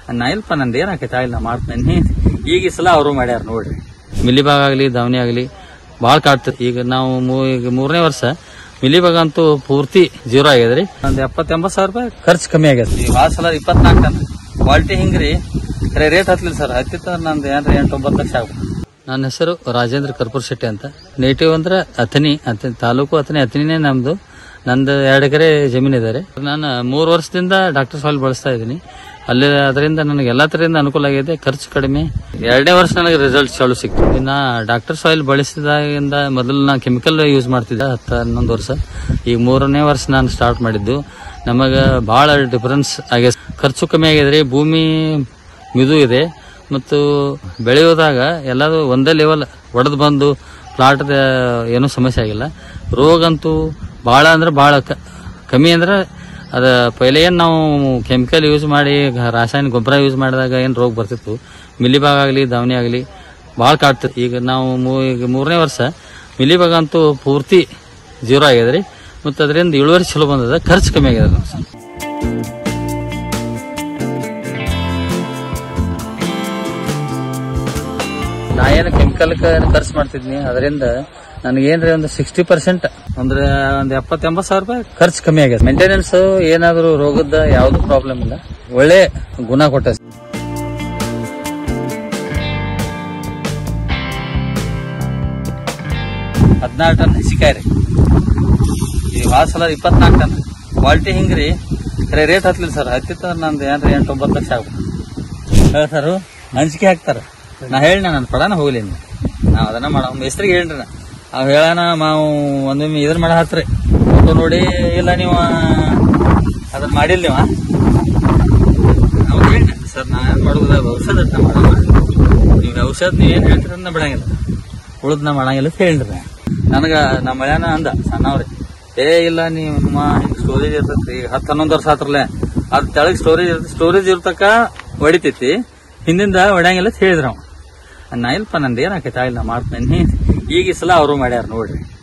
ನಾ ಇಲ್ಪ ನಂದು ಏನಾಕೈತೆ ಆಗಿಲ್ಲ ನಾ ಮಾಡ್ತೇನೆ. ಈಗ ಈ ಸಲ ಅವರು ಮಾಡ್ಯಾರ ನೋಡ್ರಿ. ಮಿಲಿಬಾಗ್ ಆಗ್ಲಿ ದಾವಣಿ ಆಗ್ಲಿ ಭಾಳ ಕಾಡ್ತದೆ. ಈಗ ನಾವು ಈಗ 3ನೇ ವರ್ಷ ಮಿಲಿಬಾಗ್ ಅಂತೂ ಪೂರ್ತಿ ಜೀರೋ ಆಗ್ಯದ್ರಿ. ಒಂದ್ 70-80 ಸಾವಿರ ರೂಪಾಯಿ ಖರ್ಚು ಕಮ್ಮಿ ಆಗ್ಯದ. ಈ ವಾರ ಸಲ 24 ಟನ್ ಕ್ವಾಲಿಟಿ ಹಿಂಗ್ರಿ. ರೇಟ್ ಹತ್ಲಿಲ್ಲ ಸರ್, ಹತ್ತಿತ್ತ ನಂದು ಏನ್ರಿ 8-9 ಲಕ್ಷ ಆಗ್ಬೋದು. ನನ್ನ ಹೆಸರು ರಾಜೇಂದ್ರ ಕರ್ಪೂರ್ ಶೆಟ್ಟಿ ಅಂತ. ನೇಟಿವ್ ಅಂದ್ರೆ ಅಥಣಿ ತಾಲೂಕು ಅಥಣಿನೇ ನಮ್ದು. ನಂದು 2 ಎಕರೆ ಜಮೀನ್ ಇದೆ ರೀ. ನಾನು 3 ವರ್ಷದಿಂದ ಡಾಕ್ಟರ್ ಸಾಯಿಲ್ ಬಳಸ್ತಾ ಇದ್ದೀನಿ. ಅಲ್ಲಿ ಅದರಿಂದ ನನಗೆ ಎಲ್ಲಾ ತರದಿಂದ ಅನುಕೂಲ ಆಗಿದೆ, ಖರ್ಚು ಕಡಿಮೆ. 2ನೇ ವರ್ಷ ನನಗೆ ರಿಸಲ್ಟ್ ಚಾಲು ಸಿಕ್ತು. ನಾ ಡಾಕ್ಟರ್ ಸಾಯಿಲ್ ಬಳಸಿದಾಗಿಂದ ಮೊದಲು ನಾ ಕೆಮಿಕಲ್ ಯೂಸ್ ಮಾಡ್ತಿದ್ದೆ 10-11 ವರ್ಷ. ಈಗ 3ನೇ ವರ್ಷ ನಾನು ಸ್ಟಾರ್ಟ್ ಮಾಡಿದ್ದು. ನಮಗ ಬಹಳ ಡಿಫರೆನ್ಸ್ ಆಗಿದೆ, ಖರ್ಚು ಕಮ್ಮಿ ಆಗಿದ್ರಿ, ಭೂಮಿ ಮಿದು ಇದೆ ಮತ್ತು ಬೆಳೆಯೋದಾಗ ಎಲ್ಲದು ಒಂದೇ ಲೆವೆಲ್ ಒಡೆದು ಬಂದು ಪ್ಲಾಟ್ ಏನೂ ಸಮಸ್ಯೆ ಆಗಿಲ್ಲ. ರೋಗ ಅಂತೂ ಬಹಳ ಅಂದ್ರೆ ಬಹಳ ಕಮ್ಮಿ. ಅಂದ್ರೆ ಅದ ಪೈಲೆ ಏನ್ ನಾವು ಕೆಮಿಕಲ್ ಯೂಸ್ ಮಾಡಿ ರಾಸಾಯನಿಕ ಗೊಬ್ಬರ ಯೂಸ್ ಮಾಡಿದಾಗ ಏನ್ ರೋಗ ಬರ್ತಿತ್ತು, ಮಿಲಿಬಾಗ್ ಆಗ್ಲಿ ದಾವಣಿ ಆಗ್ಲಿ ಭಾಳ ಕಾಡ್ತದೆ. ಈಗ ನಾವು ಈಗ 3ನೇ ವರ್ಷ ಮಿಲಿಬಾಗ್ ಅಂತೂ ಪೂರ್ತಿ ಜೀರೋ ಆಗ್ಯದ್ರಿ. ಮತ್ತು ಅದರಿಂದ ಇಳುವರಿ ಚಲೋ ಬಂದದ, ಖರ್ಚು ಕಮ್ಮಿ ಆಗ್ಯದ. ನಾ ಏನು ಕೆಮಿಕಲ್ ಖರ್ಚು ಮಾಡ್ತಿದ್ನಿ, ಅದರಿಂದ ನನಗೇನ್ರಿ ಒಂದು 60% ಅಂದ್ರೆ ಒಂದು 70-80 ಸಾವಿರ ರೂಪಾಯಿ ಖರ್ಚು ಕಮ್ಮಿ ಆಗ್ಯದ. ಮೇಂಟೆನೆನ್ಸ್ ಏನಾದ್ರು ರೋಗದ ಯಾವ್ದು ಪ್ರಾಬ್ಲಮ್ ಇಲ್ಲ, ಒಳ್ಳೆ ಗುಣ ಕೊಟ್ಟ. 14 ಟನ್ ಹಸಿಕಾಯಿ ರೀ. ಈ ವಾರ ಸಲ 24 ಟನ್ ಕ್ವಾಲಿಟಿ ಹಿಂಗ್ರಿ. ರೇಟ್ ಹತ್ಲಿಲ್ಲ ಸರ್, ಹತ್ತಿತ್ತ ನಂದು ಏನ್ರಿ 8-9 ಲಕ್ಷ ಆಗ್ಬೋದು. ಸರ್ ಹಂಚಿಕೆ ಹಾಕ್ತಾರ. ನಾ ಹೇಳಿ ನನ್ನ ಪಡಾನ ಹೋಗ್ಲಿ, ನಾವ್ ಅದನ್ನ ಮಾಡ ಮೇಸ್ತ್ರಿಗೆ ಹೇಳ್ರಿ. ಅವ್ ಹೇಳೋಣ ನಾವು ಒಂದೊಮ್ಮೆ ಇದನ್ನ ಮಾಡ ಹತ್ರಿ ಫೋಟೋ ನೋಡಿ, ಇಲ್ಲ ನೀವು ಅದನ್ನ ಮಾಡಿಲ್ಲ ನೀವು ಹೇಳಿ ಸರ್. ನಾ ಏನ್ ಮಾಡುದ ಔಷಧ ಮಾಡಮ್ಮ, ನೀವು ಔಷಧ ನೀವೇನ್ ಹೇಳ್ತೀರ ನಾ ಬಿಡಂಗಿಲ್ಲ, ಉಳಿದ್ ನಾ ಮಾಡಂಗಿಲ್ಲ ಅಂತ ಹೇಳ್ರಿ. ನನಗ ನಮ್ಮ ಮಳ್ಯಾನ ಅಂದ ಸಣ್ಣವ್ರಿ, ಇಲ್ಲ ನಿಮ್ಮ ಸ್ಟೋರೇಜ್ ಇರ್ತೈತಿ, 10-11 ವರ್ಷ ಆತ್ರಲ್ಲ, ಅದ್ ತೆಳಗ್ ಸ್ಟೋರೇಜ್ ಇರ್ತಕ್ಕ ಹೊಡಿತೈತಿ, ಹಿಂದಿಂದ ಹೊಡ್ಯಾಂಗಿಲ್ಲ ಅಂತ ಹೇಳಿದ್ರ. ನಾ ಇಲ್ಪ ನಂದು ಏನಾಕೈತೆ ಆಗಿಲ್ಲ ನಾ ಮಾಡ್ತೇನೆ. ಈಗ ಈ ಸಲ ಅವರು ಮಾಡ್ಯಾರ ನೋಡ್ರಿ.